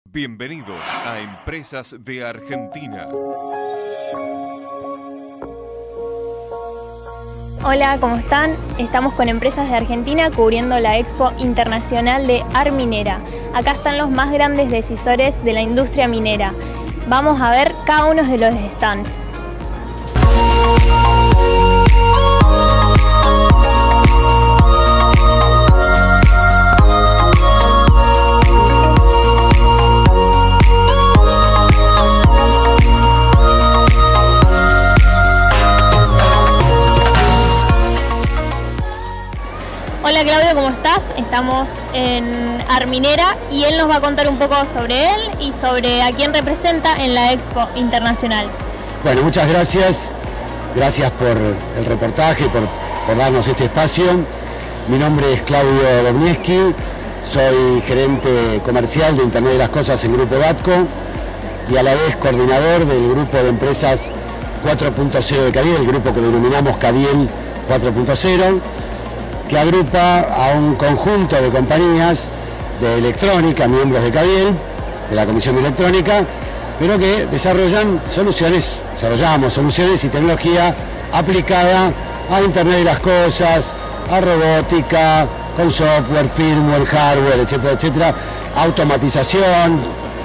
Bienvenidos a Empresas de Argentina. Hola, ¿cómo están? Estamos con Empresas de Argentina cubriendo la Expo Internacional de Arminera. Acá están los más grandes decisores de la industria minera. Vamos a ver cada uno de los stands. Hola Claudio, ¿cómo estás? Estamos en Arminera y él nos va a contar un poco sobre él y sobre a quién representa en la Expo Internacional. Bueno, muchas gracias. Gracias por el reportaje, por darnos este espacio. Mi nombre es Claudio Dobnieski, soy gerente comercial de Internet de las Cosas en Grupo Datco y a la vez coordinador del grupo de empresas 4.0 de Cadiel, el grupo que denominamos Cadiel 4.0. que agrupa a un conjunto de compañías de electrónica, miembros de Cadiel, de la Comisión de Electrónica, pero que desarrollamos soluciones y tecnología aplicada a Internet de las Cosas, a robótica, con software, firmware, hardware, etcétera, etcétera, automatización,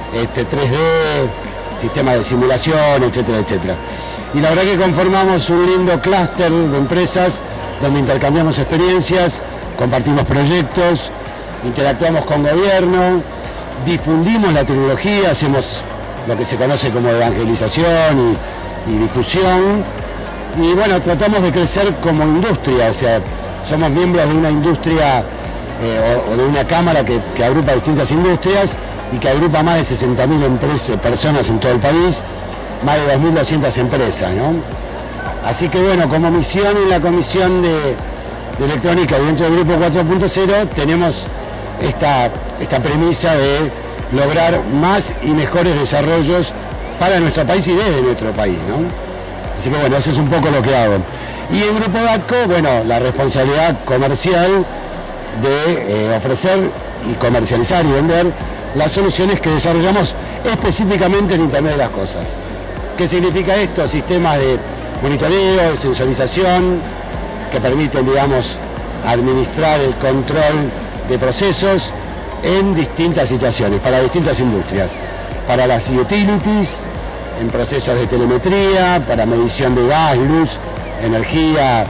3D, sistemas de simulación, etcétera, etcétera. Y la verdad que conformamos un lindo clúster de empresas donde intercambiamos experiencias, compartimos proyectos, interactuamos con gobierno, difundimos la tecnología, hacemos lo que se conoce como evangelización y difusión, y bueno, tratamos de crecer como industria, o sea, somos miembros de una industria o de una cámara que agrupa distintas industrias y que agrupa más de 60.000 personas en todo el país, más de 2.200 empresas, ¿no? Así que bueno, como misión en la Comisión de Electrónica y dentro del Grupo 4.0 tenemos esta premisa de lograr más y mejores desarrollos para nuestro país y desde nuestro país, ¿no? Así que bueno, eso es un poco lo que hago. Y en Grupo Datco, bueno, la responsabilidad comercial de ofrecer y comercializar y vender las soluciones que desarrollamos específicamente en Internet de las Cosas. ¿Qué significa esto? Sistemas de monitoreo, de sensorización, que permiten, digamos, administrar el control de procesos en distintas situaciones, para distintas industrias. Para las utilities, en procesos de telemetría, para medición de gas, luz, energía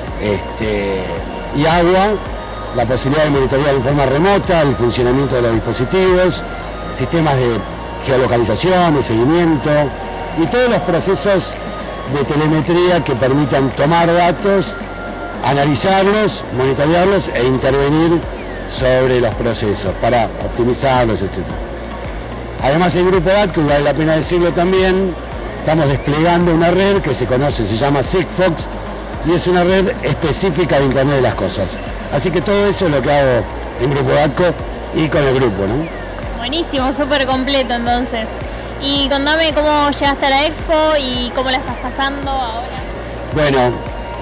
y agua, la posibilidad de monitorear en forma remota el funcionamiento de los dispositivos, sistemas de geolocalización, de seguimiento y todos los procesos de telemetría que permitan tomar datos, analizarlos, monitorearlos e intervenir sobre los procesos para optimizarlos, etc. Además, en Grupo Datco, y vale la pena decirlo también, estamos desplegando una red que se llama Sigfox, y es una red específica de Internet de las Cosas. Así que todo eso es lo que hago en Grupo Datco y con el grupo, ¿no? Buenísimo, súper completo entonces. Y contame cómo llegaste a la Expo y cómo la estás pasando ahora. Bueno,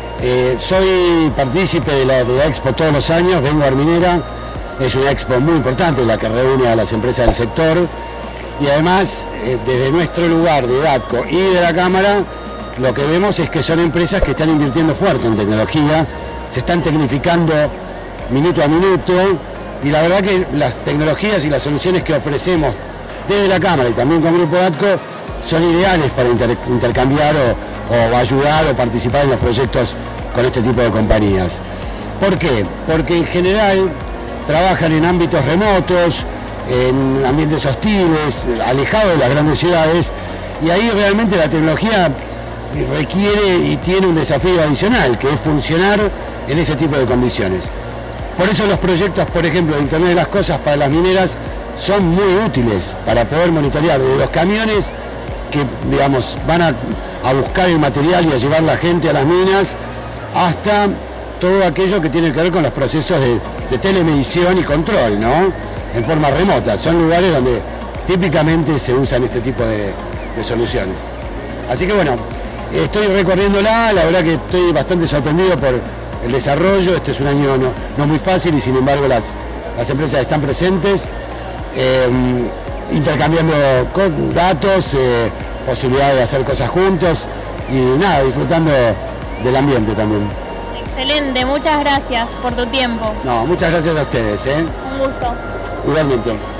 soy partícipe de la Expo todos los años, vengo a Arminera, es una Expo muy importante, la que reúne a las empresas del sector, y además, desde nuestro lugar de Datco y de la Cámara, lo que vemos es que son empresas que están invirtiendo fuerte en tecnología, se están tecnificando minuto a minuto, y la verdad que las tecnologías y las soluciones que ofrecemos desde la Cámara y también con Grupo Datco son ideales para intercambiar o ayudar o participar en los proyectos con este tipo de compañías. ¿Por qué? Porque en general trabajan en ámbitos remotos, en ambientes hostiles, alejados de las grandes ciudades, y ahí realmente la tecnología requiere y tiene un desafío adicional, que es funcionar en ese tipo de condiciones. Por eso los proyectos, por ejemplo, de Internet de las Cosas para las mineras son muy útiles para poder monitorear desde los camiones que, digamos, van a buscar el material y a llevar la gente a las minas, hasta todo aquello que tiene que ver con los procesos de telemedición y control, ¿no? En forma remota. Son lugares donde típicamente se usan este tipo de soluciones. Así que bueno, estoy recorriéndola, la verdad que estoy bastante sorprendido por el desarrollo. Este es un año no muy fácil y sin embargo las empresas están presentes. intercambiando datos, posibilidad de hacer cosas juntos y nada, disfrutando del ambiente también. Excelente, muchas gracias por tu tiempo. No, muchas gracias a ustedes. Un gusto. Igualmente.